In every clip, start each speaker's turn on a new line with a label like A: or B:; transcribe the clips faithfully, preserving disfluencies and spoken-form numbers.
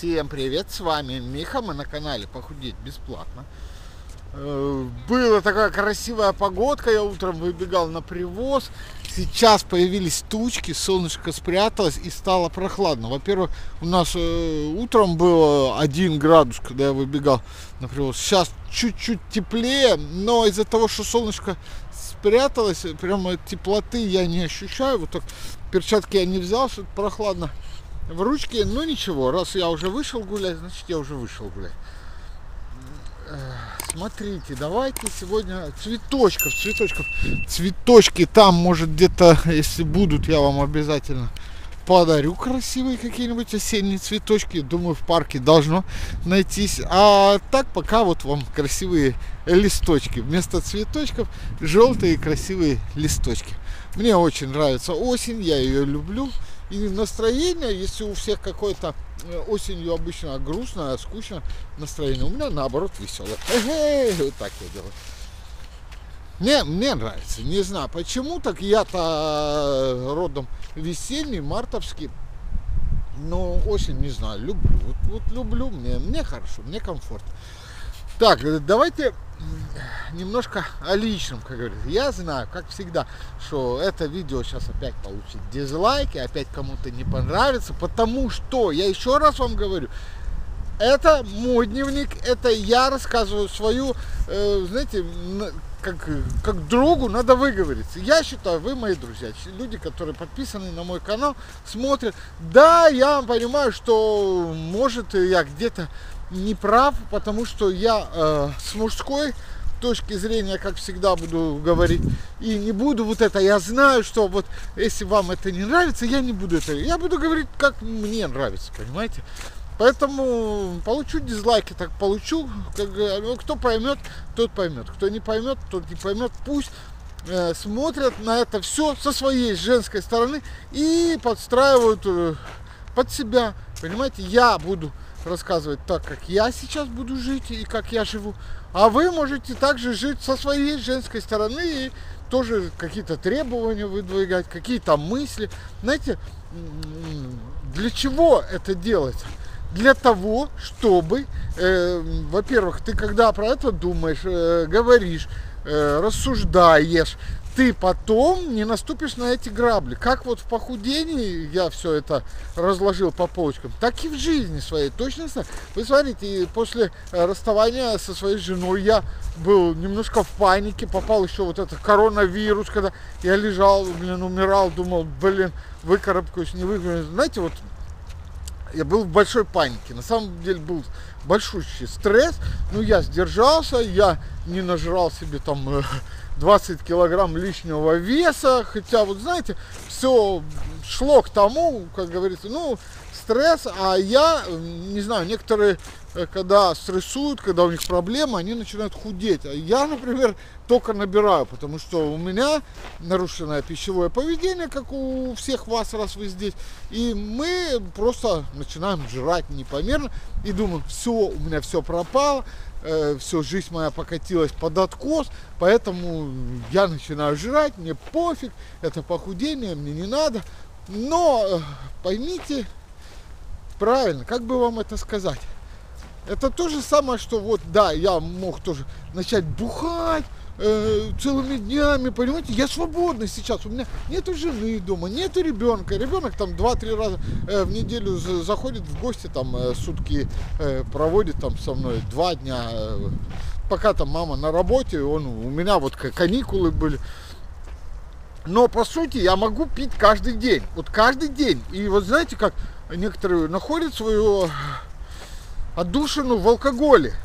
A: Всем привет, с вами Миха, мы на канале Похудеть бесплатно. Была такая красивая погодка, я утром выбегал на привоз. Сейчас появились тучки, солнышко спряталось и стало прохладно. Во-первых, у нас утром было один градус, когда я выбегал на привоз. Сейчас чуть-чуть теплее, но из-за того, что солнышко спряталось, прямо теплоты я не ощущаю. Вот так перчатки я не взял, что прохладно в ручке. Но ничего, раз я уже вышел гулять, значит я уже вышел гулять. Смотрите, давайте сегодня цветочков, цветочков, цветочки там, может, где-то, если будут, я вам обязательно подарю красивые какие-нибудь осенние цветочки. Думаю, в парке должно найтись. А так пока вот вам красивые листочки. Вместо цветочков желтые красивые листочки. Мне очень нравится осень, я ее люблю. И настроение, если у всех какое-то осенью обычно грустно, скучно настроение, у меня наоборот веселое. Вот так я делаю. Мне, мне нравится, не знаю почему, так я-то родом весенний, мартовский, но осень, не знаю, люблю, вот, вот люблю, мне, мне хорошо, мне комфортно. Так, давайте немножко о личном, как говорится. Я знаю, как всегда, что это видео сейчас опять получит дизлайки, опять кому-то не понравится, потому что, я еще раз вам говорю, это мой дневник, это я рассказываю свою, э, знаете, как, как другу надо выговориться. Я считаю, вы мои друзья, люди, которые подписаны на мой канал, смотрят. Да, я понимаю, что может я где-то не прав, потому что я э, с мужской точки зрения, как всегда, буду говорить, и не буду вот это, я знаю, что вот если вам это не нравится, я не буду это, я буду говорить, как мне нравится, понимаете? Поэтому получу дизлайки, так получу, как, ну, кто поймет, тот поймет, кто не поймет, тот не поймет, пусть э, смотрят на это все со своей женской стороны и подстраивают э, под себя, понимаете? Я буду рассказывать так, как я сейчас буду жить и как я живу, а вы можете также жить со своей женской стороны и тоже какие-то требования выдвигать, какие-то мысли. Знаете, для чего это делается? Для того, чтобы, э, во-первых, ты когда про это думаешь, э, говоришь, э, рассуждаешь, ты потом не наступишь на эти грабли. Как вот в похудении я все это разложил по полочкам, так и в жизни своей точно. Вы смотрите, после расставания со своей женой я был немножко в панике, попал еще вот этот коронавирус, когда я лежал, блин, умирал, думал, блин, выкарабкаюсь, не выкарабкаюсь. Знаете, вот я был в большой панике, на самом деле был большущий стресс, но я сдержался, я не нажрал себе там двадцать килограмм лишнего веса, хотя вот знаете, все шло к тому, как говорится, ну, стресс, а я, не знаю, некоторые, когда стрессуют, когда у них проблемы, они начинают худеть, а я, например, только набираю, потому что у меня нарушенное пищевое поведение, как у всех вас, раз вы здесь, и мы просто начинаем жрать непомерно, и думаю, все, у меня все пропало, э, все, жизнь моя покатилась под откос, поэтому я начинаю жрать, мне пофиг, это похудение, мне не надо, но поймите правильно, как бы вам это сказать, это то же самое, что вот, да, я мог тоже начать бухать э, целыми днями, понимаете, я свободный сейчас, у меня нету жены дома, нету ребенка, ребенок там два-три раза э, в неделю заходит в гости, там э, сутки э, проводит там со мной, два дня, э, пока там мама на работе, он, у меня вот каникулы были. Но по сути я могу пить каждый день, вот каждый день, и вот знаете, как некоторые находят свою отдушину в алкоголе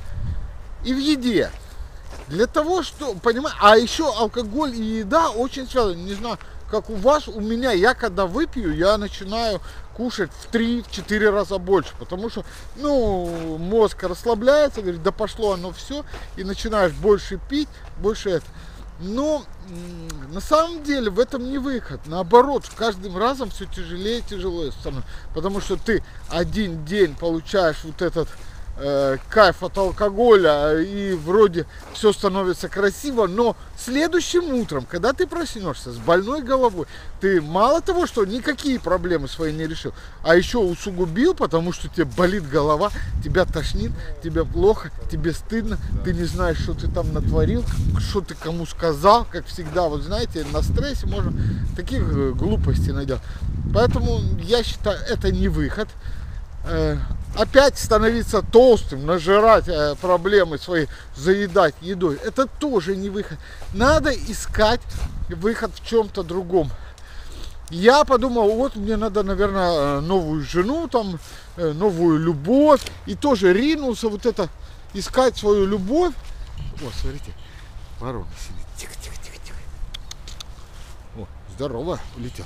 A: и в еде. Для того, что, понимаете, а еще алкоголь и еда очень связаны. Не знаю, как у вас, у меня, я когда выпью, я начинаю кушать в три-четыре раза больше, потому что, ну, мозг расслабляется, говорит, да пошло оно все, и начинаешь больше пить, больше это. Но на самом деле в этом не выход, наоборот, с каждым разом все тяжелее и тяжелее становится, потому что ты один день получаешь вот этот э, кайф от алкоголя, и вроде все становится красиво, но следующим утром, когда ты проснешься с больной головой, ты мало того, что никакие проблемы свои не решил, а еще усугубил, потому что тебе болит голова, тебя тошнит, тебе плохо, тебе стыдно, ты не знаешь, что ты там натворил, что ты кому сказал, как всегда, вот знаете, на стрессе можно таких глупостей наделать. Поэтому я считаю, это не выход. Опять становиться толстым, нажирать проблемы свои, заедать едой, это тоже не выход. Надо искать выход в чем-то другом. Я подумал, вот мне надо, наверное, новую жену, там, новую любовь. И тоже ринулся вот это, искать свою любовь. О, смотрите, ворона сидит. Тихо, тихо, тихо, тихо. О, здорово, улетел.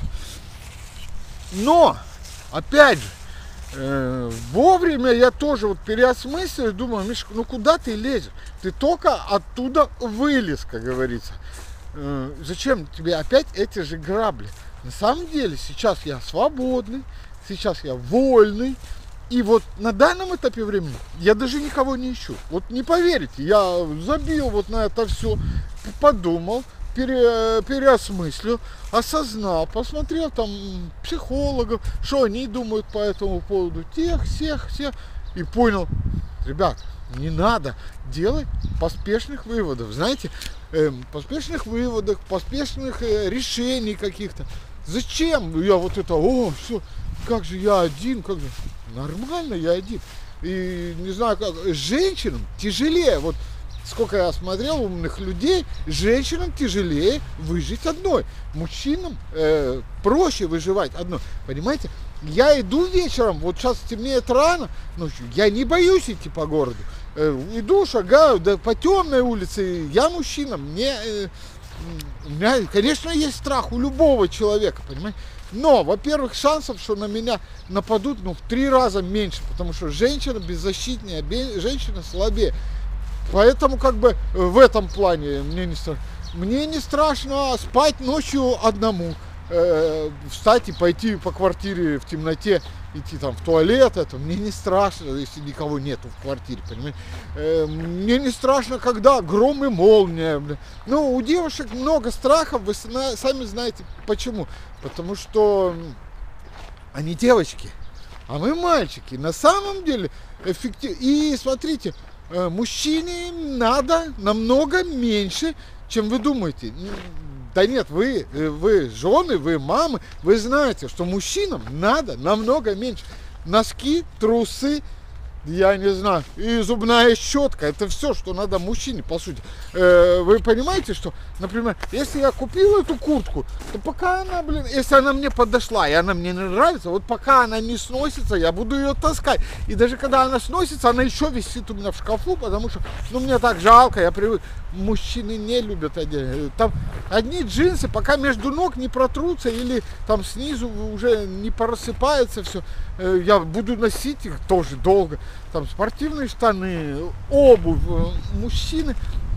A: Но, опять же, э, вовремя я тоже вот переосмыслил, думаю, Мишка, ну куда ты лезешь? Ты только оттуда вылез, как говорится. Э, зачем тебе опять эти же грабли? На самом деле, сейчас я свободный, сейчас я вольный. И вот на данном этапе времени я даже никого не ищу. Вот не поверите, я забил вот на это все, подумал, пере, переосмыслил, осознал, посмотрел там психологов, что они думают по этому поводу, тех, всех, всех, и понял, ребят, не надо делать поспешных выводов, знаете, э, поспешных выводов, поспешных э, решений каких-то. Зачем я вот это, о, все, как же я один, как же, нормально я один. И не знаю, как, женщинам тяжелее, вот сколько я смотрел умных людей, женщинам тяжелее выжить одной, мужчинам э, проще выживать одной, понимаете? Я иду вечером, вот сейчас темнеет рано, ночью, я не боюсь идти по городу, э, иду, шагаю, да, по темной улице, я мужчина, мне... Э, У меня, конечно, есть страх у любого человека, понимаете? Но, во-первых, шансов, что на меня нападут, ну, в три раза меньше, потому что женщина беззащитнее, женщина слабее. Поэтому, как бы, в этом плане мне не страшно. Мне не страшно спать ночью одному, э, встать и пойти по квартире в темноте, идти там в туалет, это мне не страшно, если никого нету в квартире, понимаете? Э, мне не страшно, когда гром и молния. Блин. Ну, у девушек много страхов, вы сами знаете почему. Потому что они девочки, а мы мальчики. На самом деле эффективно. И смотрите, мужчине надо намного меньше, чем вы думаете. Да нет, вы, вы жены, вы мамы, вы знаете, что мужчинам надо намного меньше. Носки, трусы, я не знаю, и зубная щетка, это все, что надо мужчине, по сути. Э, вы понимаете, что, например, если я купил эту куртку, то пока она, блин, если она мне подошла, и она мне не нравится, вот пока она не сносится, я буду ее таскать. И даже когда она сносится, она еще висит у меня в шкафу, потому что, ну, мне так жалко, я привык. Мужчины не любят одеть. Там одни джинсы, пока между ног не протрутся или там снизу уже не порассыпается все, я буду носить их тоже долго. Там спортивные штаны, обувь. Мужчины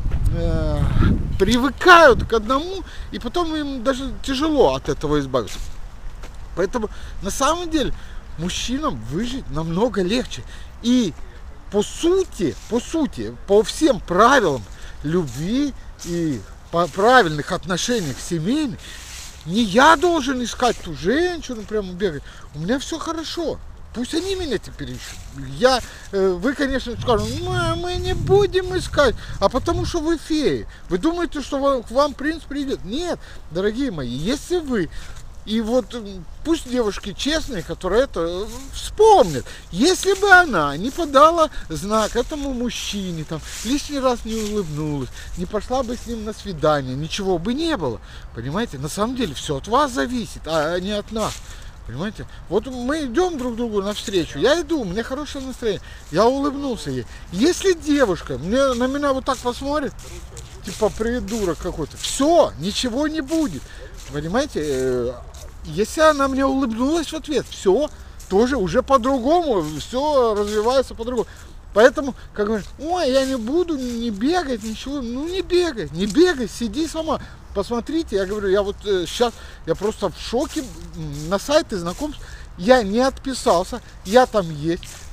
A: э, привыкают к одному, и потом им даже тяжело от этого избавиться. Поэтому на самом деле мужчинам выжить намного легче. И по сути, по сути, по всем правилам любви и по правильных отношениях семейных, не я должен искать ту женщину, прямо бегать. У меня все хорошо. Пусть они меня теперь ищут. Я, вы, конечно, скажете, мы, мы не будем искать, а потому что вы феи. Вы думаете, что к вам принц придет? Нет, дорогие мои, если вы, и вот пусть девушки честные, которые это вспомнят, если бы она не подала знак этому мужчине, там, лишний раз не улыбнулась, не пошла бы с ним на свидание, ничего бы не было. Понимаете, на самом деле все от вас зависит, а не от нас. Понимаете? Вот мы идем друг другу навстречу. Я иду, у меня хорошее настроение. Я улыбнулся ей. Если девушка мне, на меня вот так посмотрит, типа придурок какой-то, все, ничего не будет. Понимаете? Если она мне улыбнулась в ответ, все, тоже уже по-другому, все развивается по-другому. Поэтому, как говорят, ой, я не буду не бегать, ничего, ну не бегай, не бегай, сиди сама. Посмотрите, я говорю, я вот э, сейчас, я просто в шоке, на сайты знакомств, я не отписался, я там есть,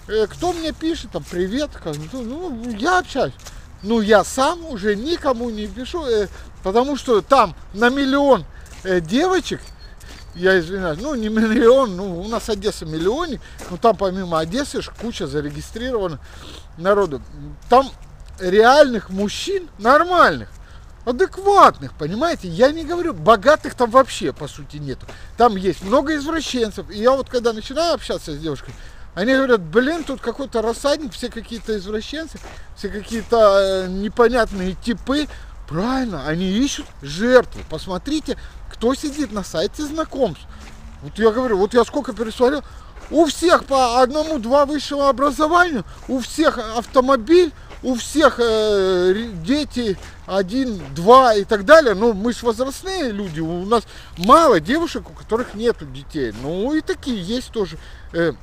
A: э, кто мне пишет, там, привет, как, ну, ну, я общаюсь. Ну, я сам уже никому не пишу, э, потому что там на миллион э, девочек, я извиняюсь, ну, не миллион, ну, у нас Одесса миллионник, но там помимо Одессы куча зарегистрировано народу. Там реальных мужчин, нормальных, адекватных, понимаете? Я не говорю, богатых там вообще, по сути, нету. Там есть много извращенцев. И я вот, когда начинаю общаться с девушкой, они говорят, блин, тут какой-то рассадник, все какие-то извращенцы, все какие-то э, непонятные типы. Правильно, они ищут жертву. Посмотрите, кто сидит на сайте знакомств. Вот я говорю, вот я сколько пересмотрел, у всех по одному-два высшего образования, у всех автомобиль, у всех э, дети один-два и так далее. Ну, мы же возрастные люди, у нас мало девушек, у которых нету детей. Ну, и такие есть тоже. Э,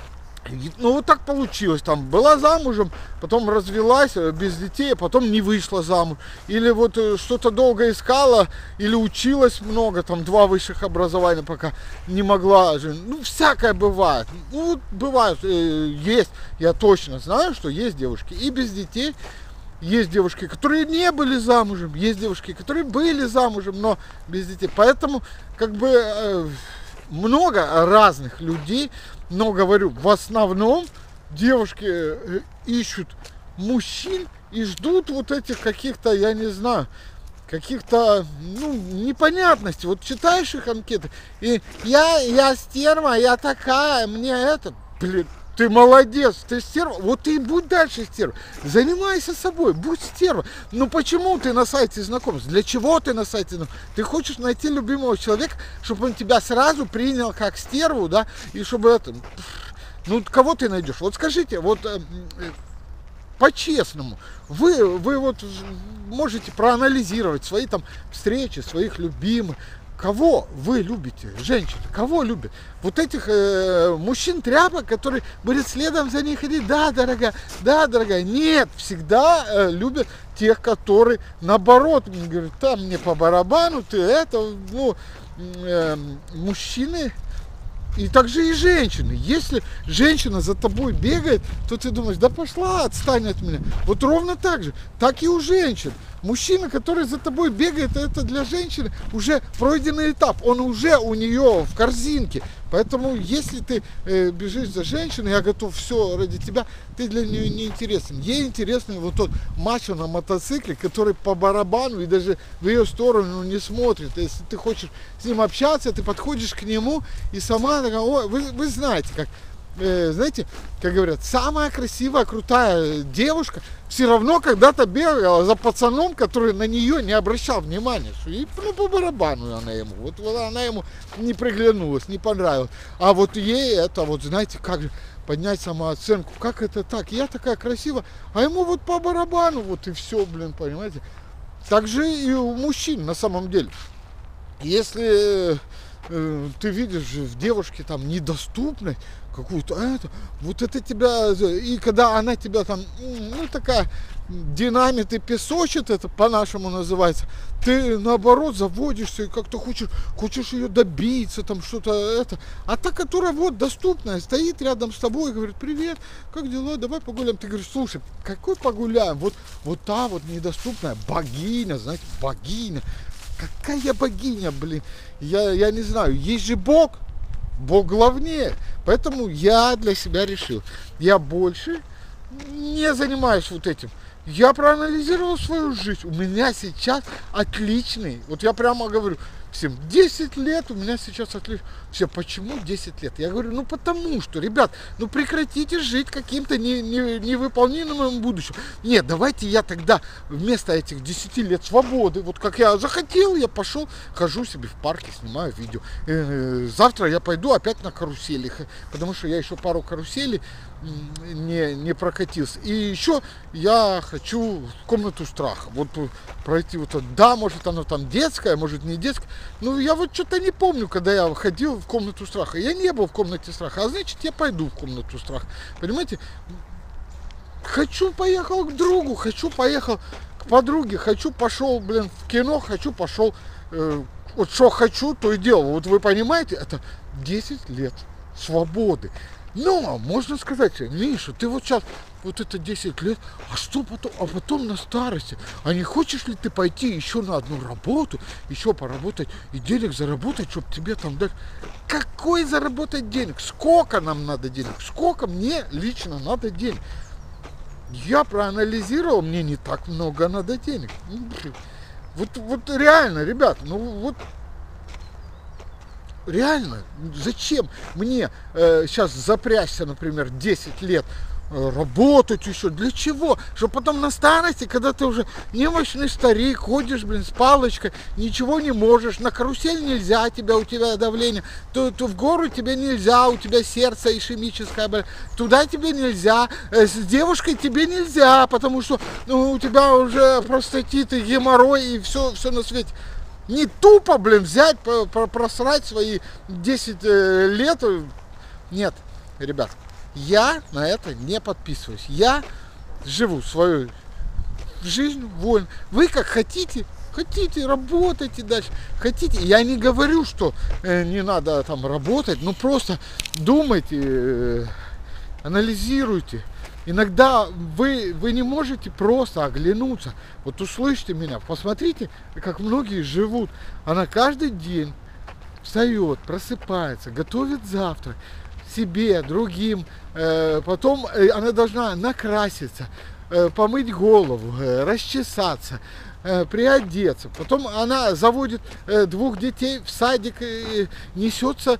A: Ну, вот так получилось, там, была замужем, потом развелась без детей, а потом не вышла замуж. Или вот что-то долго искала, или училась много, там, два высших образования, пока не могла. Ну, всякое бывает. Ну, бывает, есть, я точно знаю, что есть девушки и без детей, есть девушки, которые не были замужем, есть девушки, которые были замужем, но без детей. Поэтому, как бы, много разных людей. Но, говорю, в основном девушки ищут мужчин и ждут вот этих каких-то, я не знаю, каких-то, ну, непонятностей. Вот читаешь их анкеты, и я, я стерва, я такая, мне это, блин, ты молодец, ты стерва, вот ты и будь дальше стерва. Занимайся собой, будь стерва. Ну почему ты на сайте знакомств? Для чего ты на сайте знакомств? Ты хочешь найти любимого человека, чтобы он тебя сразу принял как стерву, да, и чтобы это... Ну, кого ты найдешь? Вот скажите, вот э, э, по-честному, вы, вы вот можете проанализировать свои там встречи, своих любимых. Кого вы любите, женщины, кого любят? Вот этих э, мужчин-тряпок, которые будут следом за ней ходить, да, дорогая, да, дорогая. Нет, всегда э, любят тех, которые наоборот, говорят, там мне по барабану, ты это, ну, э, мужчины. И также и женщины. Если женщина за тобой бегает, то ты думаешь, да пошла, отстань от меня. Вот ровно так же. Так и у женщин. Мужчина, который за тобой бегает, это для женщины уже пройденный этап. Он уже у нее в корзинке. Поэтому, если ты э, бежишь за женщиной, я готов все ради тебя, ты для нее не интересен. Ей интересен вот тот мачо на мотоцикле, который по барабану и даже в ее сторону не смотрит. Если ты хочешь с ним общаться, ты подходишь к нему и сама такая, ой, вы, вы знаете, как, э, знаете, как говорят, самая красивая, крутая девушка все равно когда-то бегала за пацаном, который на нее не обращал внимания. И, ну, по барабану она ему. Вот, вот она ему не приглянулась, не понравилась. А вот ей это, вот знаете, как же поднять самооценку. Как это так? Я такая красивая, а ему вот по барабану, вот и все, блин, понимаете. Так же и у мужчин на самом деле. Если э, ты видишь в девушке там недоступность, какую-то это, вот это тебя, и когда она тебя там, ну, такая динамит и песочит, это по-нашему называется, ты наоборот заводишься и как-то хочешь, хочешь ее добиться, там что-то это, а та, которая вот доступная, стоит рядом с тобой и говорит, привет, как дела, давай погуляем, ты говоришь, слушай, какой погуляем, вот, вот та вот недоступная богиня, знаете, богиня, какая богиня, блин, я, я не знаю, есть же Бог, Бог главнее. Поэтому я для себя решил, я больше не занимаюсь вот этим. Я проанализировал свою жизнь. У меня сейчас отличный, вот я прямо говорю всем, десять лет у меня сейчас отлично. Все, почему десять лет? Я говорю, ну потому что, ребят, ну прекратите жить каким-то не, не, невыполнимым будущим. Нет, давайте я тогда вместо этих десяти лет свободы, вот как я захотел, я пошел, хожу себе в парке, снимаю видео. Э, завтра я пойду опять на карусели, потому что я еще пару каруселей не, не прокатился. И еще я хочу в комнату страха. Вот пройти вот это. Да, может оно там детское, может не детское. Ну, я вот что-то не помню, когда я ходил в комнату страха. Я не был в комнате страха, а значит, я пойду в комнату страха. Понимаете? Хочу, поехал к другу, хочу, поехал к подруге, хочу, пошел, блин, в кино, хочу, пошел. Э, вот что хочу, то и делал. Вот вы понимаете, это десять лет свободы. Но можно сказать, Миша, ты вот сейчас вот это десять лет, а что потом, а потом на старости, а не хочешь ли ты пойти еще на одну работу, еще поработать и денег заработать, чтобы тебе там дать? Какой заработать денег? Сколько нам надо денег? Сколько мне лично надо денег? Я проанализировал, мне не так много надо денег. Вот, вот реально, ребят, ну вот реально, зачем мне э, сейчас запрячься, например, десять лет, э, работать еще? Для чего? Чтобы потом на старости, когда ты уже немощный старик, ходишь, блин, с палочкой, ничего не можешь, на карусель нельзя, тебя, у тебя давление, то, то в гору тебе нельзя, у тебя сердце ишемическое, блин, туда тебе нельзя, э, с девушкой тебе нельзя, потому что ну, у тебя уже простатит и геморрой и все, все на свете. Не тупо, блин, взять, просрать свои десять лет. Нет, ребят, я на это не подписываюсь. Я живу свою жизнь вольно. Вы как хотите, хотите, работайте дальше. Хотите, я не говорю, что не надо там работать, но просто думайте, анализируйте. Иногда вы, вы не можете просто оглянуться. Вот услышьте меня, посмотрите, как многие живут. Она каждый день встает, просыпается, готовит завтрак себе, другим. Э, потом э, она должна накраситься, э, помыть голову, э, расчесаться, э, приодеться. Потом она заводит э, двух детей в садик, э, несется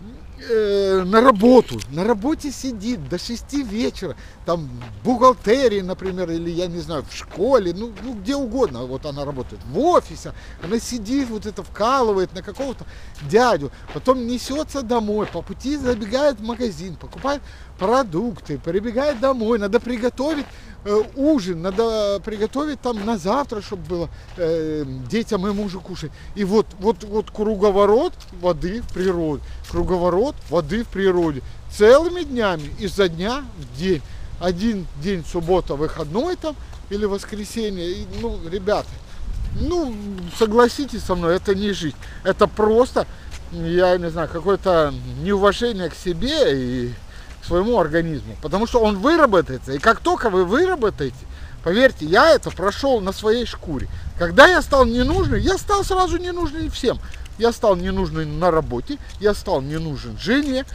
A: на работу, на работе сидит до шести вечера, там в бухгалтерии, например, или я не знаю, в школе, ну, ну где угодно, вот она работает, в офисе, она сидит, вот это вкалывает на какого-то дядю, потом несется домой, по пути забегает в магазин, покупает продукты, прибегает домой, надо приготовить э, ужин, надо приготовить там на завтра, чтобы было э, детям и мужу кушать. И вот, вот, вот круговорот воды в природе, круговорот воды в природе целыми днями, изо дня в день. Один день суббота, выходной там, или воскресенье. И, ну, ребята, ну, согласитесь со мной, это не жизнь. Это просто, я не знаю, какое-то неуважение к себе и своему организму, потому что он выработается, и как только вы выработаете, поверьте, я это прошел на своей шкуре. Когда я стал ненужным, я стал сразу ненужным всем. Я стал ненужным на работе, я стал не нужен жене,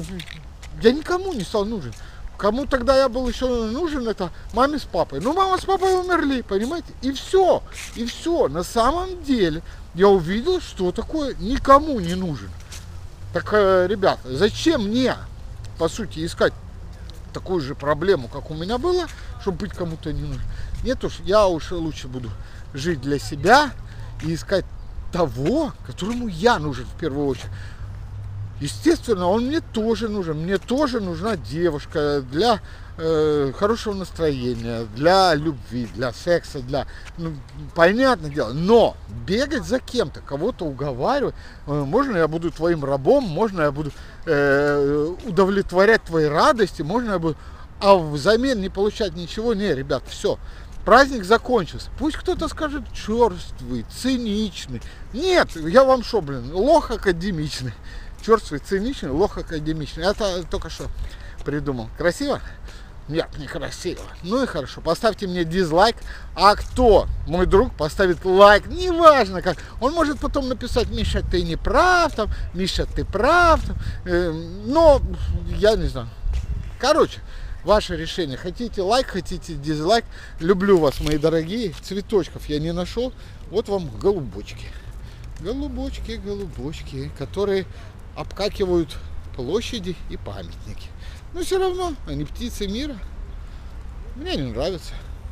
A: я никому не стал нужен. Кому тогда я был еще нужен, это маме с папой. Ну, мама с папой умерли, понимаете? И все, и все. На самом деле я увидел, что такое никому не нужен. Так, ребята, зачем мне, по сути, искать такую же проблему, как у меня было, чтобы быть кому-то не нужен? Нет уж, я уж лучше буду жить для себя и искать того, которому я нужен в первую очередь. Естественно, он мне тоже нужен. Мне тоже нужна девушка для э, хорошего настроения, для любви, для секса, для... Ну, понятное дело. Но бегать за кем-то, кого-то уговаривать, э, можно я буду твоим рабом, можно я буду э, удовлетворять твои радости, можно я буду... А взамен не получать ничего. Не, ребят, все. Праздник закончился. Пусть кто-то скажет черствый, циничный. Нет, я вам что, блин, лох академичный. Черствый, циничный, лох академичный. Это только что придумал. Красиво? Нет, некрасиво. Ну и хорошо. Поставьте мне дизлайк. А кто, мой друг, поставит лайк, неважно как. Он может потом написать: Миша, ты не прав, там, Миша, ты прав. Там. Э, но я не знаю. Короче. Ваше решение. Хотите лайк, хотите дизлайк. Люблю вас, мои дорогие. Цветочков я не нашел. Вот вам голубочки. Голубочки, голубочки, которые обкакивают площади и памятники. Но все равно они птицы мира. Мне не нравятся.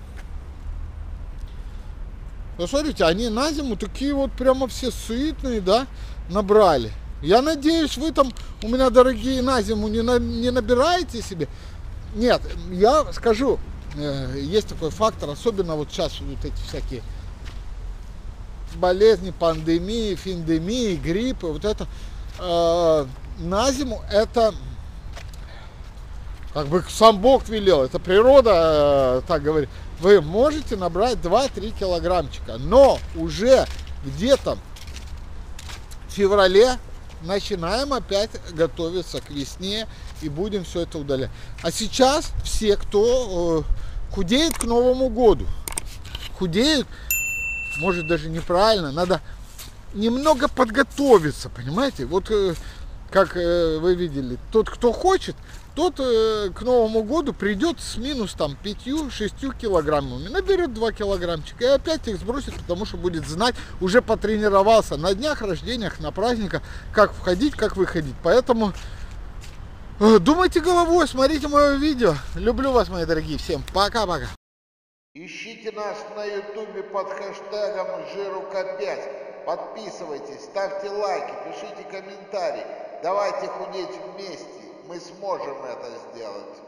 A: Посмотрите, они на зиму такие вот прямо все сытные, да, набрали. Я надеюсь, вы там у меня, дорогие, на зиму не, на, не набираете себе. Нет, я скажу, э, есть такой фактор, особенно вот сейчас вот эти всякие болезни, пандемии, финдемии, гриппы, вот это э, на зиму это как бы сам Бог велел, это природа э, так говорит. Вы можете набрать два-три килограммчика, но уже где-то в феврале начинаем опять готовиться к весне, и будем все это удалять. А сейчас все, кто э, худеет к Новому году, худеют, может даже неправильно, надо немного подготовиться, понимаете? Вот э, как э, вы видели, тот, кто хочет, тот э, к Новому году придет с минус там пятью-шестью килограммами, наберет два килограммчика и опять их сбросит, потому что будет знать, уже потренировался на днях рождениях, на праздниках, как входить, как выходить. Поэтому э, думайте головой, смотрите мое видео. Люблю вас, мои дорогие, всем пока-пока.
B: Ищите нас на ютубе под хэштегом жирука пять. Подписывайтесь, ставьте лайки, пишите комментарии. Давайте худеть вместе. Мы сможем это сделать.